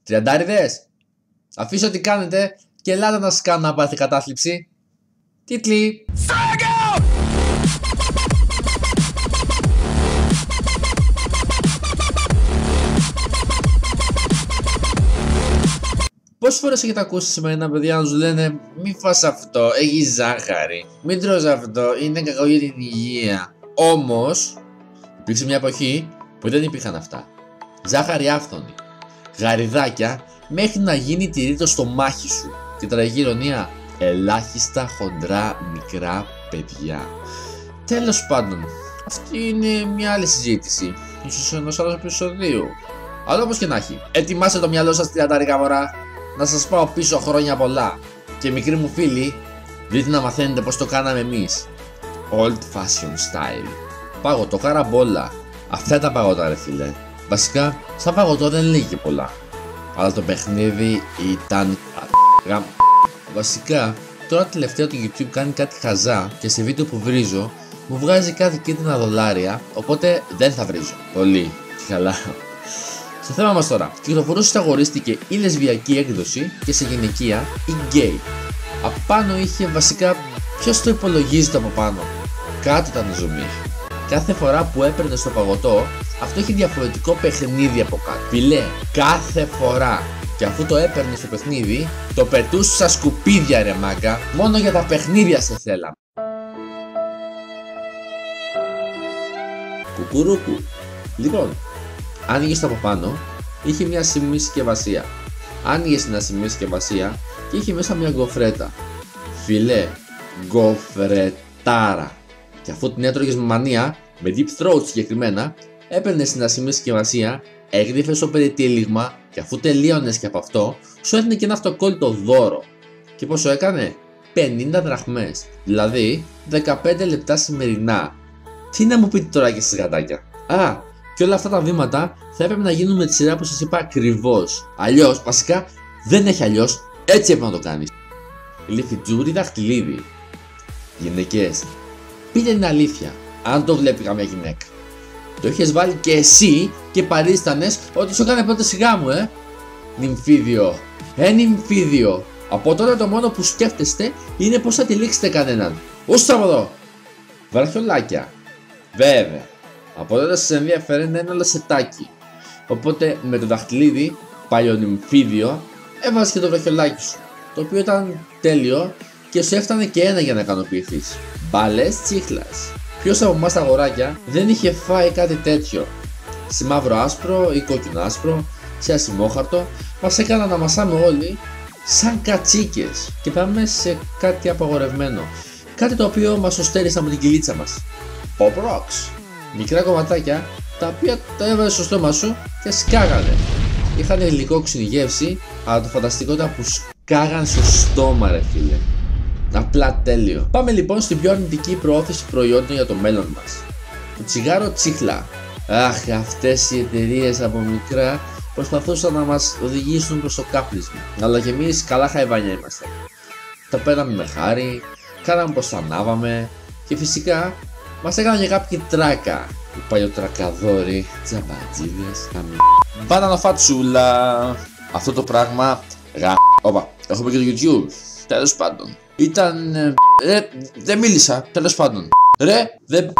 Τριαντάριδες, αφήστε ό,τι κάνετε και ελάτε να σας κάνω να πάθει κατάθλιψη. Τίτλοι. Πόσες φορές έχετε ακούσει σημερινά παιδιά να τους λένε μη φας αυτό, έχει ζάχαρη, μην τρως αυτό, είναι κακό για την υγεία. Όμως, υπήρξε μια εποχή που δεν υπήρχαν αυτά. Ζάχαρη άφθονη, γαριδάκια μέχρι να γίνει τυρί το στομάχι σου. Και τραγική ηρωνία, ελάχιστα χοντρά μικρά παιδιά. Τέλος πάντων, αυτή είναι μια άλλη συζήτηση, ίσως ενός άλλου επεισοδίου. Αλλά όπως και να έχει, ετοιμάστε το μυαλό σας τριαντάρικα μωρά. Να σας πάω πίσω χρόνια πολλά. Και μικροί μου φίλοι, δείτε να μαθαίνετε πως το κάναμε εμείς. Old fashion style. Παγωτό καραμπόλα. Αυτά τα παγωτά ρε φίλε. Βασικά, σαν παγωτό δεν λέγει πολλά. Αλλά το παιχνίδι ήταν βασικά, τώρα τελευταία το YouTube κάνει κάτι χαζά και σε βίντεο που βρίζω μου βγάζει κάτι κίτρινα δολάρια, οπότε δεν θα βρίζω. Πολύ. Καλά. Στο θέμα μας τώρα, κυκλοφορούσε και αγορίστηκε η λεσβιακή έκδοση και σε γυναικεία η γκέι. Απάνω είχε βασικά, ποιος το υπολογίζει το από πάνω. Κάτω ήταν ζουμί. Κάθε φορά που έπαιρνε στο παγωτό, αυτό είχε διαφορετικό παιχνίδι από κάτω. Φιλέ, κάθε φορά. Και αφού το έπαιρνε στο παιχνίδι, το πετούσε στα σκουπίδια ρε μάγκα. Μόνο για τα παιχνίδια σε θέλαμε. Κουκουρούκου. Λοιπόν, άνοιγες το από πάνω, είχε μια σημεία συσκευασία. Άνοιγες την ασημεία συσκευασία και είχε μέσα μια γκοφρέτα. Φιλέ, γκοφρετάρα. Και αφού την έτρωγες με μανία, με deep throat συγκεκριμένα, έπαιρνες την ασημεία συσκευασία, έγδυφες το περιτύλιγμα και αφού τελείωνες και από αυτό, σου έδινε και ένα αυτοκόλλητο δώρο. Και πόσο έκανε? 50 δραχμές. Δηλαδή 15 λεπτά σημερινά. Τι να μου πείτε τώρα και στις γατάκια. Και όλα αυτά τα βήματα θα έπρεπε να γίνουν με τη σειρά που σας είπα ακριβώς. Αλλιώς, βασικά δεν έχει αλλιώς, έτσι έπρεπε να το κάνεις. Λιφιτζούρι δαχτυλίδι. Γυναίκες, πείτε την αλήθεια, αν το βλέπει καμιά γυναίκα. Το είχες βάλει και εσύ και παρίστανες ότι σου έκανε πρώτη σιγά μου, Νυμφίδιο. Νυμφίδιο. Από τότε το μόνο που σκέφτεστε είναι πως θα τυλίξετε κανέναν. Ούστα από εδώ. Βραχιολάκια. Βέβαια. Από τότε σας ενδιαφέρει να είναι όλα σετάκι. Οπότε με το δαχτυλίδι, παλιονυμφίδιο, έβαζες και το βραχιολάκι σου. Το οποίο ήταν τέλειο και σου έφτανε και ένα για να ικανοποιηθείς. Μπαλές τσίχλας. Ποιος από εμάς τα αγοράκια δεν είχε φάει κάτι τέτοιο? Σε μαύρο άσπρο ή κόκκινο άσπρο, σε ασημόχαρτο, μας έκαναν να μασάμε όλοι σαν κατσίκες. Και πάμε σε κάτι απαγορευμένο. Κάτι το οποίο μας το στέρισαν από την κυλίτσα μας. Pop Rocks. Μικρά κομματάκια τα οποία τα έβαζες στο στόμα σου και σκάγανε. Είχαν γλυκόξινη γεύση, αλλά το φανταστικό ήταν που σκάγαν στο στόμα ρε φίλε. Απλά τέλειο. Πάμε λοιπόν στην πιο αρνητική προώθηση προϊόντων για το μέλλον μας. Το τσιγάρο τσίχλα. Αχ, αυτές οι εταιρείες από μικρά προσπαθούσαν να μας οδηγήσουν προς το κάπνισμα. Αλλά και εμείς καλά χαϊβάνια είμαστε. Τα παίρναμε με χάρη, κάναμε πως τα ανάβαμε και φυσικά μας έκαναν και κάποιοι τράκα. Οι παλιοτρακαδόροι, τζαμπατζίδες, μπανανοφατσούλα. Αυτό το πράγμα Όπα, έχουμε και το YouTube. Τέλος πάντων. Ήταν. Δεν μίλησα. Τέλος πάντων. Δεν.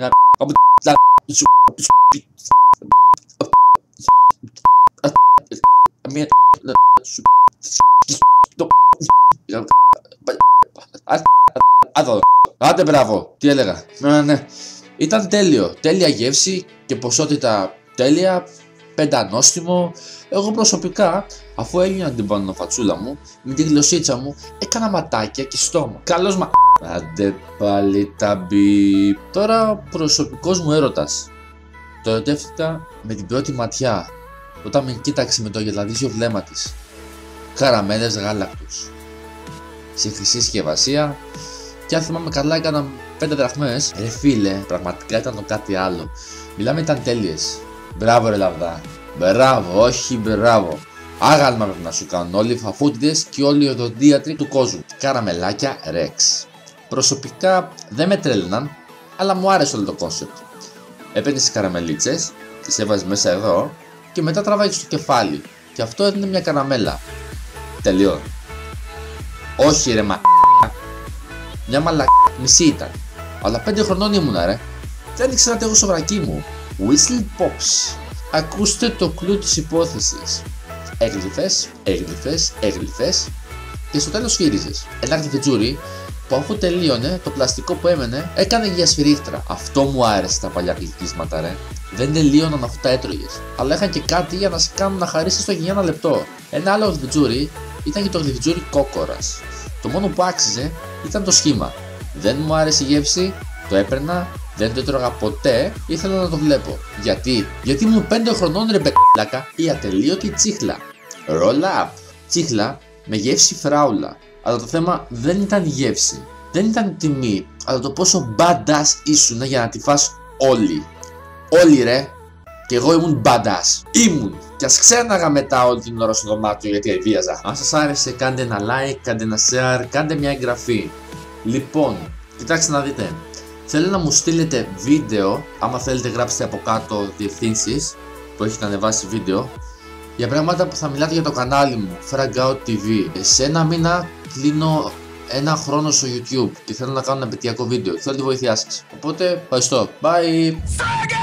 Άντε μπράβο. Τι έλεγα? Ναι. Ήταν τέλειο. Τέλεια γεύση και ποσότητα τέλεια. Πεντανόστιμο. Εγώ προσωπικά, αφού έγινα την πανοφατσούλα μου, με τη γλωσσίτσα μου, έκανα ματάκια και στόμα. Καλώς Άντε πάλι τα μπιπ. Τώρα ο προσωπικός μου έρωτας. Το ερωτεύτηκα με την πρώτη ματιά, όταν με κοίταξε με το γελαδίσιο βλέμμα της. Καραμέλες γάλακτος. Σε χρυσή συσκευασία. Και αν θυμάμαι καλά έκανα 5 δραχμές. Ρε φίλε, πραγματικά ήταν το κάτι άλλο. Μιλάμε, ήταν τέλειες. Μπράβο ρε λαβδά. Μπράβο, όχι μπράβο. Άγαλμα πρέπει να σου κάνουν όλοι οι φαφούτιδες και όλοι οι οδοντίατροι του κόσμου. Καραμελάκια Rex. Προσωπικά δεν με τρέλαιναν, αλλά μου άρεσε όλο το κόνσεπτ. Έπαιρνες τις καραμελίτσες, τις έβαζες μέσα εδώ και μετά τραβάγες στο κεφάλι. και αυτό έδινε μια καραμέλα. Τελειώνει. Όχι ρε μια μισή ήταν. Αλλά 5 χρονών ήμουνα ρε. Δεν ήξερα τι έχω στο βρακί μου. Whistle pops. Ακούστε το κλου της υπόθεσης. Έγλυφες και στο τέλος σφύριζες. Ένα γλυφετζούρι που αφού τελείωνε το πλαστικό που έμενε έκανε για σφυρίχτρα. Αυτό μου άρεσε τα παλιά γλυκίσματα ρε. Δεν τελείωναν αφού τα έτρωγες. Αλλά είχαν και κάτι για να σε κάνουν να χαρίσεις το για ένα λεπτό. Ένα άλλο γλυφετζούρι ήταν και το γλυφετζούρι κόκορας. Το μόνο που άξιζε ήταν το σχήμα. Δεν μου άρεσε η γεύση, το έπαιρνα, δεν το έτρωγα ποτέ, ήθελα να το βλέπω. Γιατί ήμουν 5 χρονών ρε μπεκλάκα, η ατελείωτη τσίχλα. Roll up. Τσίχλα με γεύση φράουλα. Αλλά το θέμα δεν ήταν η γεύση, δεν ήταν η τιμή, αλλά το πόσο badass ήσουν για να τη φας όλοι. Όλοι ρε. Και εγώ ήμουν badass. Ήμουν. Και ας ξέναγα μετά όλη την ώρα στο δωμάτιο γιατί εβίαζα. Αν σας άρεσε κάντε ένα like, κάντε ένα share, κάντε μια εγγραφή. Λοιπόν, κοιτάξτε να δείτε. Θέλω να μου στείλετε βίντεο, άμα θέλετε γράψτε από κάτω διευθύνσεις που έχετε ανεβάσει βίντεο, για πράγματα που θα μιλάτε για το κανάλι μου, Fragout TV. Σε ένα μήνα κλείνω 1 χρόνο στο YouTube και θέλω να κάνω ένα επαιτειακό βίντεο. Θέλω τη βοήθειά σας. Οπότε, ευχαριστώ. Bye!